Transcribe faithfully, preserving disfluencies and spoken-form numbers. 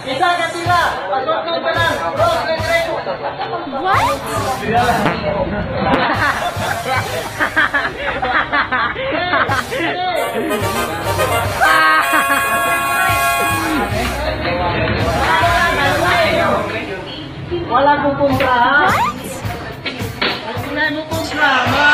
Isa ka tira. Pasok ka pa lang. Bros, red, red. What? Wala kong kumpra, ha? What? Wala mo kumpra, ha?